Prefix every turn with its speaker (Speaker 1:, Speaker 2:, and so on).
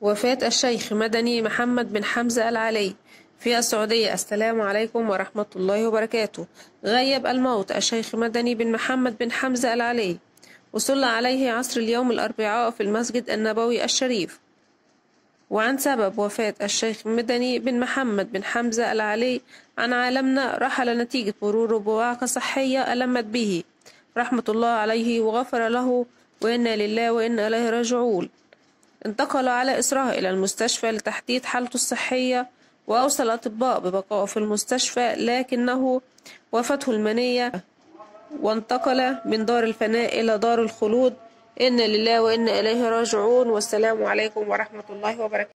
Speaker 1: وفاة الشيخ مدني محمد بن حمزة العلي في السعودية. السلام عليكم ورحمة الله وبركاته. غيب الموت الشيخ مدني بن محمد بن حمزة العلي، وصلى عليه عصر اليوم الأربعاء في المسجد النبوي الشريف. وعن سبب وفاة الشيخ مدني بن محمد بن حمزة العلي عن عالمنا، رحل نتيجة مروره بوعكة صحية ألمت به، رحمة الله عليه وغفر له، وإنا لله وإنا إليه راجعون. انتقل على إسراء إلى المستشفى لتحديد حالته الصحية، وأوصى الأطباء ببقائه في المستشفى، لكنه وافته المنية وانتقل من دار الفناء إلى دار الخلود. إنا لله وإنا إليه راجعون، والسلام عليكم ورحمة الله وبركاته.